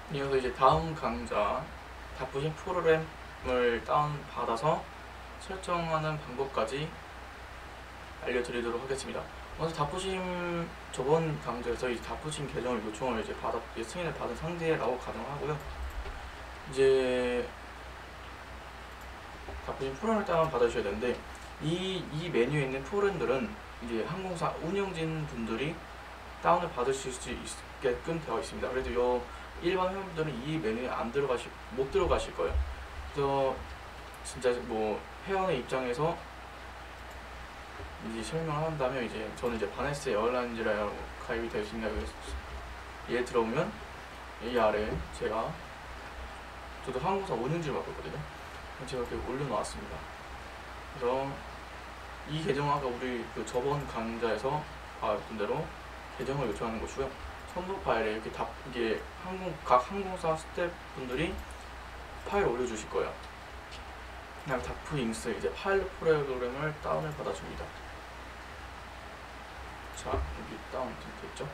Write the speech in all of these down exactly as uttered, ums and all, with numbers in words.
이어서 이제 다음 강좌 다부심 프로그램을 다운받아서 설정하는 방법까지 알려드리도록 하겠습니다. 먼저 다부심 저번 강좌에서 이제 다부심 계정을 요청을 이제 받았 승인을 받은 상태라고 가정하고요. 이제 다부심 프로그램을 다운 받으셔야 되는데 이, 이 메뉴에 있는 프로그램들은 이제 항공사 운영진 분들이 다운을 받으실 수 있게끔 되어 있습니다. 그래도 요 일반 회원분들은 이 메뉴에 안 들어가실 못 들어가실 거예요. 그래서 진짜 뭐 회원의 입장에서 이제 설명을 한다면 이제 저는 이제 바네스 에어라인즈라고 가입이 될 수 있나요? 얘 들어오면 이 아래 제가 저도 항공사 운영지를 맡고 있거든요. 제가 이렇게 올려놓았습니다. 그래서 이 계정은 아까 우리 그 저번 강좌에서 봤던 대로 계정을 요청하는 것이고요. 첨부 파일에 이렇게 다 이게 항공 각 항공사 스태프분들이 파일 올려주실 거예요. 그냥 다프잉스 이제 파일 프로그램을 다운을 받아줍니다. 자, 여기 다운 됐죠?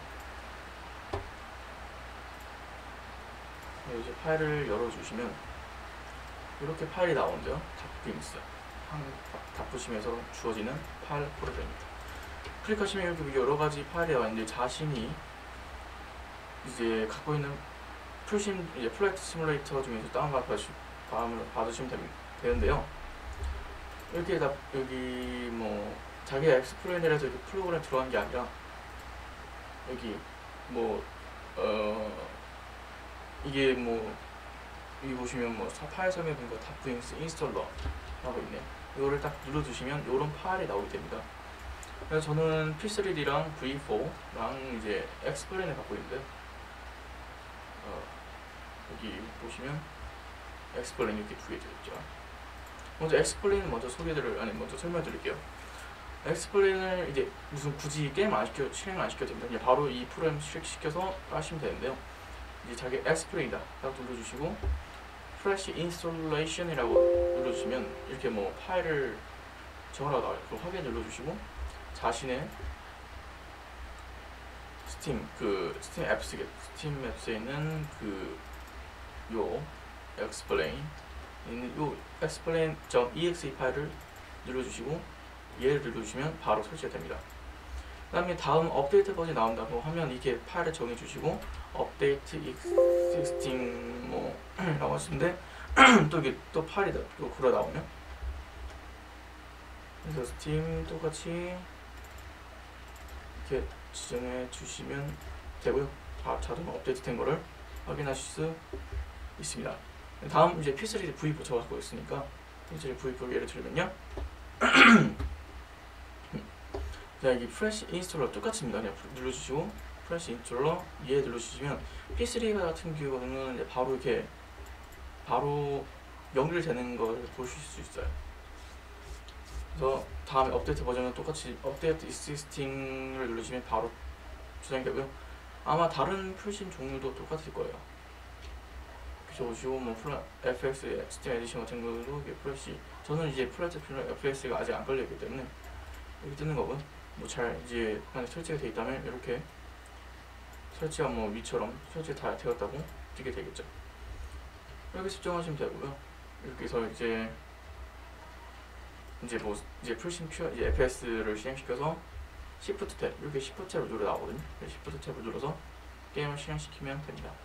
이제 파일을 열어주시면 이렇게 파일이 나오는데요. 다프잉스 다프심에서 주어지는 파일 프로그램입니다. 클릭하시면 이렇게 여러 가지 파일이 나와 있는데 자신이 이제 갖고 있는 풀심 이제 플라이트 시뮬레이터 중에서 다운받 받으시면 되는데요. 이렇게 다 여기 뭐 자기 엑스플레인이라서 이렇게 프로그램 들어간 게 아니라 여기 뭐 어 이게 뭐 여기 보시면 뭐 파일 설명해 보니까 다프잉스 인스톨러라고 있네요. 이거를 딱 눌러주시면 이런 파일이 나오게 됩니다. 그래서 저는 피 쓰리디랑 브이 포랑 이제 엑스플레인을 갖고 있는데 어, 여기 보시면 엑스플레인 이렇게 두 개 되겠죠. 먼저 엑스플레인 먼저 소개드릴 아니 먼저 설명드릴게요. 엑스플레인을 이제 무슨 굳이 게임 안 시켜 실행 안 시켜도 됩니다. 그냥 바로 이 프로그램 실행시켜서 하시면 되는데요. 이제 자기 엑스플레인이다 딱 눌러주시고 프레시 인스톨레이션이라고 눌러주시면 이렇게 뭐 파일을 정하라고 나와요. 그럼 확인 눌러주시고 자신의 스팀 그 스팀 앱스 스팀 앱스에 있는 그 요 explain 있는 요 explain.exe 파일을 눌러주시고 얘를 눌러주시면 바로 설치가 됩니다. 그 다음에 다음 업데이트 버전이 나온다고 하면 이렇게 파일을 정해주시고 업데이트 existing 뭐 라고 하시는데 또 이게 또 파일이 또 굴러 나오면 그래서 스팀 똑같이 이렇게 지정해 주시면 되고요. 다 자동 업데이트 된 거를 확인하실 수 있습니다. 다음 이제 피 쓰리디 브이 포 저 갖고 있으니까 피 쓰리디 브이 포 예를 들면요. 자, 여기 프레시 인스톨러 똑같습니다. 그냥 눌러주시고 프레시 인스톨러 얘 눌러주시면 피 쓰리 같은 경우는 이제 바로 이렇게 바로 연결되는 걸 보실 수 있어요. 그래서 다음에 업데이트 버전은 똑같이 업데이트 existing을 누르시면 바로 저장이 되고요. 아마 다른 풀심 종류도 똑같을 거예요. 그래서 보시고 뭐 에프엑스 스팀 에디션 같은 경우도 플래시 저는 이제 플래시 에프엑스가 아직 안 걸려있기 때문에 여기 뜨는 거고 뭐 잘 이제 만약 설치가 되어 있다면 이렇게 설치가 뭐 위처럼 설치 다 되었다고 뜨게 되겠죠. 이렇게 설정하시면 되고요. 이렇게 해서 이제 이제 뭐 이제 풀심 큐 이제 에프에스를 실행시켜서 시프트 탭 이렇게 시프트 탭을 눌러 나오거든요. 시프트 탭을 눌러서 게임을 실행시키면 됩니다.